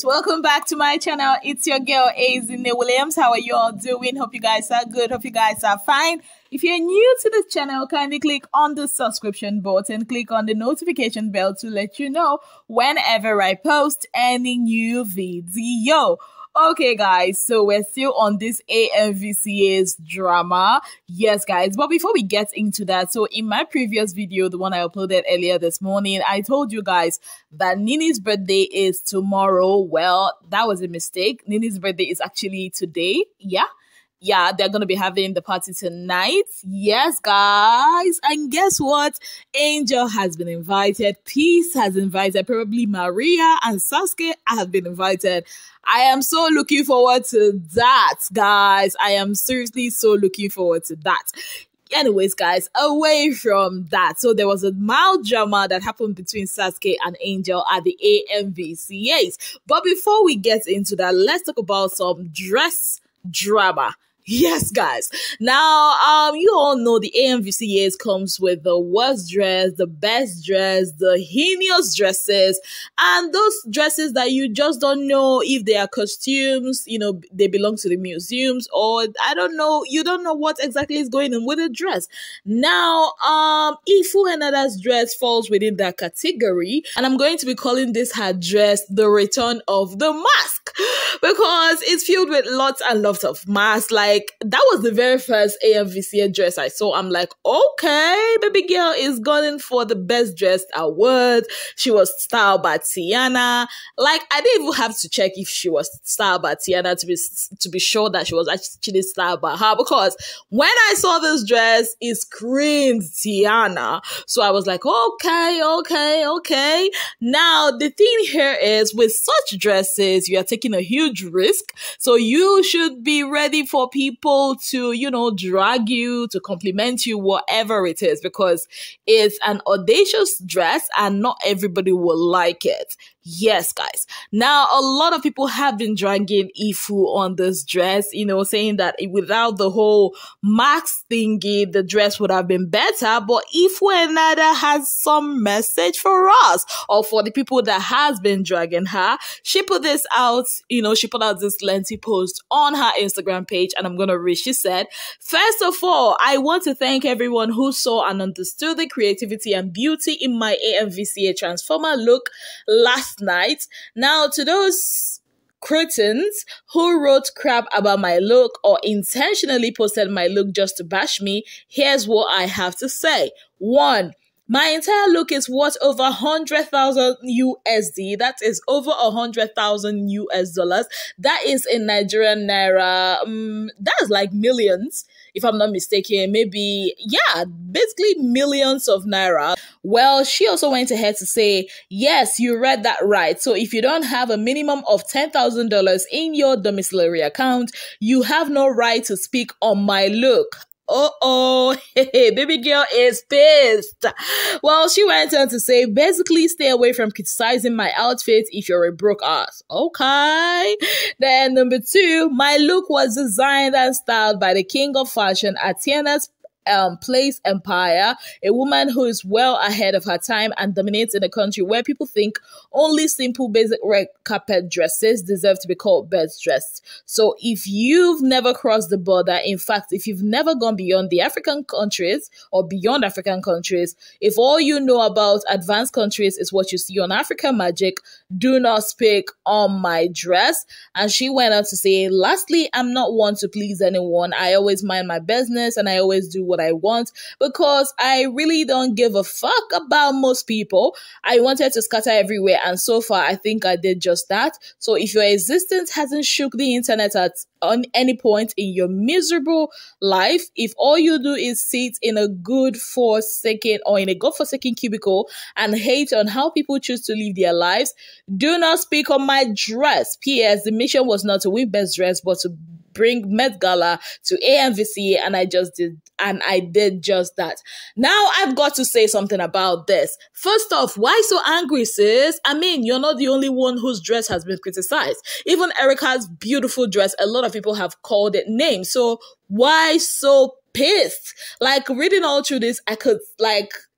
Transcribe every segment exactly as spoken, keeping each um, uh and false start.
guys, welcome back to my channel. It's your girl Azine Williams. How are you all doing? Hope you guys are good. Hope you guys are fine. If you're new to the channel, kindly click on the subscription button, click on the notification bell to let you know whenever I post any new video. Okay guys, so we're still on this A M V C A's drama. Yes guys, but before we get into that, so in my previous video, the one I uploaded earlier this morning, I told you guys that Nini's birthday is tomorrow. Well, that was a mistake. Nini's birthday is actually today. Yeah. Yeah, they're going to be having the party tonight. Yes, guys. And guess what? Angel has been invited. Peace has invited. Probably Maria and Sasuke have been invited. I am so looking forward to that, guys. I am seriously so looking forward to that. Anyways, guys, away from that, so there was a mild drama that happened between Sasuke and Angel at the A M V C As. But before we get into that, let's talk about some dress drama. Yes, guys. Now, um, you all know the A M V C As comes with the worst dress, the best dress, the heinous dresses, and those dresses that you just don't know if they are costumes, you know, they belong to the museums, or I don't know, you don't know what exactly is going on with the dress. Now, um, Ifu Henada's dress falls within that category, and I'm going to be calling this her dress the return of the mask, because it's filled with lots and lots of masks. Like, Like, that was the very first A M V C A dress I saw. I'm like, okay, baby girl is going for the best dressed award. She was styled by Tiana. Like, I didn't even have to check if she was styled by Tiana to be to be sure that she was actually styled by her, because when I saw this dress, it screamed Tiana. So I was like, okay, okay, okay. Now, the thing here is, with such dresses, you are taking a huge risk. So you should be ready for people people to, you know, drag you, to compliment you, whatever it is, because it's an audacious dress and not everybody will like it. Yes, guys. Now, a lot of people have been dragging Ifu on this dress, you know, saying that without the whole mask thingy, the dress would have been better. But Ifu Henada has some message for us, or for the people that has been dragging her. She put this out, you know, she put out this lengthy post on her Instagram page, and I'm going to read. She said, first of all, I want to thank everyone who saw and understood the creativity and beauty in my A M V C A Transformer look last night. Now, to those cretins who wrote crap about my look or intentionally posted my look just to bash me, here's what I have to say. One, my entire look is worth over one hundred thousand U S D. That is over one hundred thousand U S dollars. That is in Nigerian Naira. Um, that's like millions, if I'm not mistaken. Maybe, yeah, basically millions of Naira. Well, she also went ahead to say, yes, you read that right. So if you don't have a minimum of ten thousand dollars in your domiciliary account, you have no right to speak on my look. Uh-oh, baby girl is pissed. Well, she went on to say, basically, stay away from criticizing my outfit if you're a broke ass. Okay. Then number two, my look was designed and styled by the king of fashion, Atiana's Um, Place Empire, a woman who is well ahead of her time and dominates in a country where people think only simple basic red carpet dresses deserve to be called best dressed. So if you've never crossed the border, in fact, if you've never gone beyond the African countries or beyond African countries, if all you know about advanced countries is what you see on Africa Magic, do not speak on my dress. And she went on to say, lastly, I'm not one to please anyone. I always mind my business and I always do what I want, because I really don't give a fuck about most people. I wanted to scatter everywhere, and so far I think I did just that. So if your existence hasn't shook the internet at on any point in your miserable life, if all you do is sit in a good forsaken or in a godforsaken cubicle and hate on how people choose to live their lives, do not speak on my dress. P S The mission was not to win best dress, but to bring Met Gala to A M V C A, and I just did, and I did just that. Now I've got to say something about this. First off, why so angry, sis? I mean, you're not the only one whose dress has been criticized. Even Erica's beautiful dress, a lot of people have called it names. So why so pissed? Like, reading all through this, I could, like,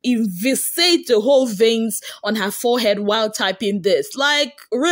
invisate the whole veins on her forehead while typing this. Like,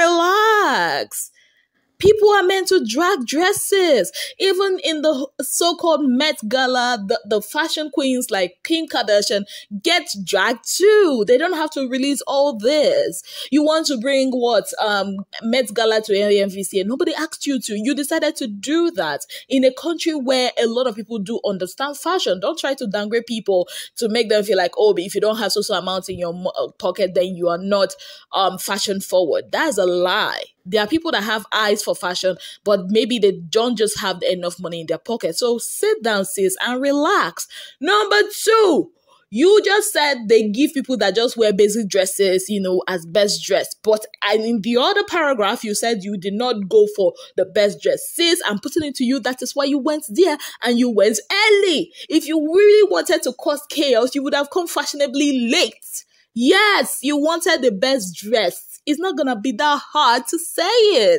relax. People are meant to drag dresses. Even in the so-called Met Gala, the, the fashion queens like Kim Kardashian get dragged too. They don't have to release all this. You want to bring what? Um, Met Gala to A M V C A. Nobody asked you to. You decided to do that in a country where a lot of people do understand fashion. Don't try to downgrade people to make them feel like, oh, but if you don't have social amount in your pocket, then you are not um, fashion forward. That's a lie. There are people that have eyes for fashion, but maybe they don't just have enough money in their pocket. So sit down, sis, and relax. Number two, you just said they give people that just wear basic dresses, you know, as best dress. But and in the other paragraph, you said you did not go for the best dress. Sis, I'm putting it to you, that is why you went there and you went early. If you really wanted to cause chaos, you would have come fashionably late. Yes, you wanted the best dress. It's not gonna be that hard to say it.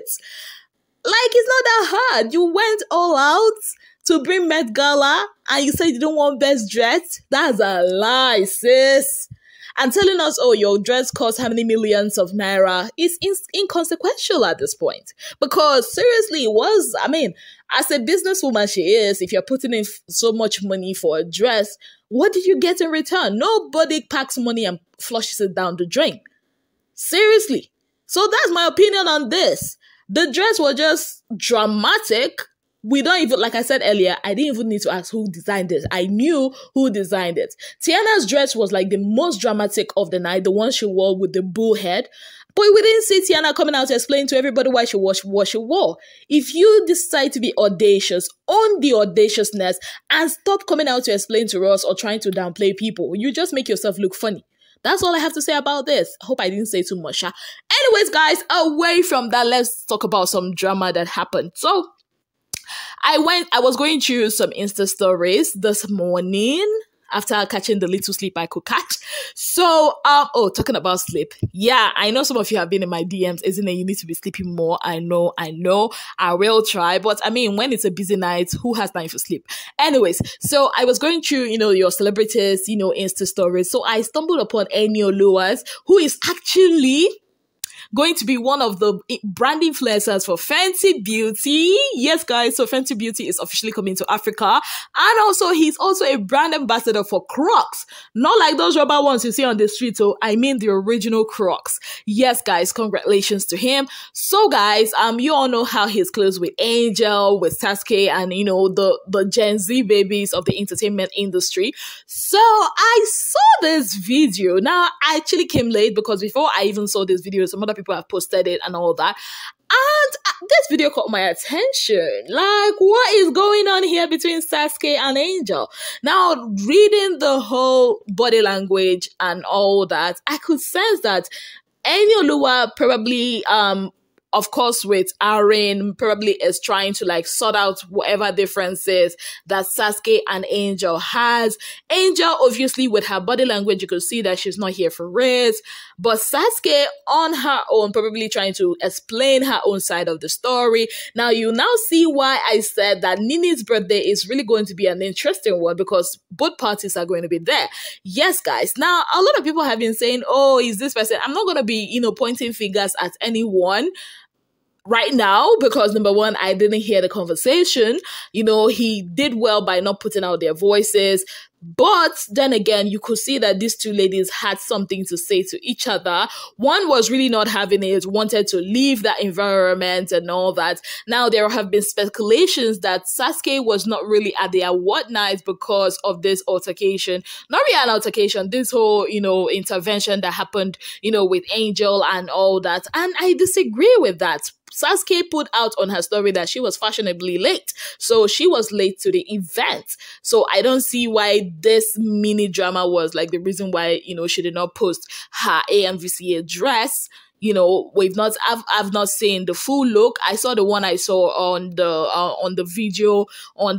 Like, it's not that hard. You went all out to bring Met Gala and you said you don't want best dress. That's a lie, sis. And telling us, oh, your dress costs how many millions of naira is in inconsequential at this point. Because seriously, it was, I mean, as a businesswoman she is, if you're putting in so much money for a dress, what did you get in return? Nobody packs money and flushes it down the drain. Seriously. So that's my opinion on this. The dress was just dramatic. We don't even, like I said earlier, I didn't even need to ask who designed it. I knew who designed it. Tiana's dress was like the most dramatic of the night, the one she wore with the bull head. But we didn't see Tiana coming out to explain to everybody why she wore what she wore. If you decide to be audacious, own the audaciousness and stop coming out to explain to us or trying to downplay people. You just make yourself look funny. That's all I have to say about this. I hope I didn't say too much. Huh? Anyways, guys, away from that, let's talk about some drama that happened. So, I went, I was going through some Insta stories this morning after catching the little sleep I could catch. So, um, oh, talking about sleep. Yeah, I know some of you have been in my D Ms, isn't it? You need to be sleeping more. I know, I know. I will try. But I mean, when it's a busy night, who has time for sleep? Anyways, so I was going through, you know, your celebrities, you know, Insta stories. So I stumbled upon Enio Lewis, who is actually going to be one of the brand influencers for Fenty Beauty. Yes, guys, so Fenty Beauty is officially coming to Africa. And also, he's also a brand ambassador for Crocs. Not like those rubber ones you see on the street, so I mean the original Crocs. Yes, guys, congratulations to him. So, guys, um, you all know how he's close with Angel, with Sasuke, and, you know, the, the Gen Z babies of the entertainment industry. So, I saw this video. Now, I actually came late because before I even saw this video, some other people have posted it and all that, and this video caught my attention. Like, what is going on here between Sasuke and Angel? Now, reading the whole body language and all that, I could sense that Enio Lua probably um of course, with Aaron, probably is trying to like sort out whatever differences that Sasuke and Angel has. Angel, obviously, with her body language, you could see that she's not here for it. But Sasuke, on her own, probably trying to explain her own side of the story. Now, you now see why I said that Nini's birthday is really going to be an interesting one, because both parties are going to be there. Yes, guys. Now, a lot of people have been saying, oh, is this person? I'm not going to be, you know, pointing fingers at anyone right now, because number one, I didn't hear the conversation. You know, he did well by not putting out their voices. But then again, you could see that these two ladies had something to say to each other. One was really not having it, wanted to leave that environment and all that. Now, there have been speculations that Sasuke was not really at the award night because of this altercation. Not really an altercation, this whole, you know, intervention that happened, you know, with Angel and all that. And I disagree with that. Sasuke put out on her story that she was fashionably late. So she was late to the event. So I don't see why this mini drama was like the reason why, you know, she did not post her A M V C A dress. You know, we've not, I've, I've not seen the full look. I saw the one I saw on the, uh, on the video, on the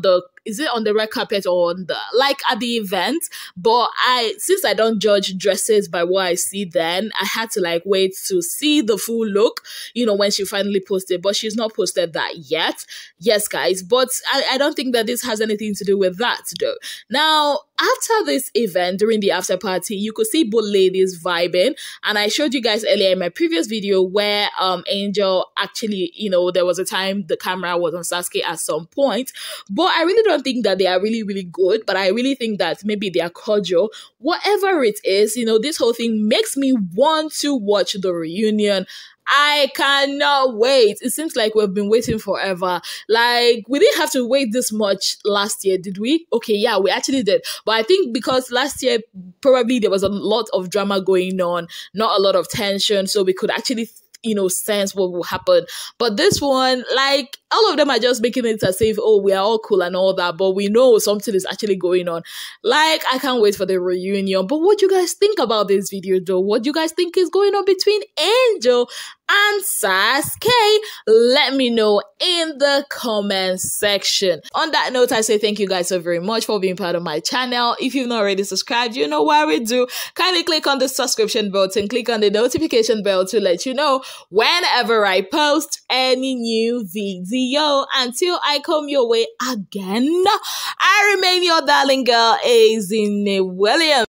is it on the red carpet or on the, like at the event? But I, since I don't judge dresses by what I see then, I had to like wait to see the full look, you know, when she finally posted, but she's not posted that yet. Yes, guys, but I, I don't think that this has anything to do with that though. Now, after this event, during the after party, you could see both ladies vibing, and I showed you guys earlier in my previous video where um Angel actually, you know, there was a time the camera was on Sasuke at some point, but I really don't think that they are really, really good, but I really think that maybe they are cordial. Whatever it is, you know, this whole thing makes me want to watch the reunion. I cannot wait. It seems like we've been waiting forever. Like, we didn't have to wait this much last year, did we? Okay, yeah, we actually did. But I think because last year, probably there was a lot of drama going on, not a lot of tension, so we could actually, you know, sense what will happen. But this one, like, all of them are just making it as if, oh, we are all cool and all that, but we know something is actually going on. Like, I can't wait for the reunion. But what do you guys think about this video, though? What do you guys think is going on between Angel and Sasuke? Let me know in the comment section. On that note, I say thank you guys so very much for being part of my channel. If you've not already subscribed, you know what we do. Kindly click on the subscription button, click on the notification bell to let you know whenever I post any new video. Until I come your way again, I remain your darling girl, Ezinne Williams.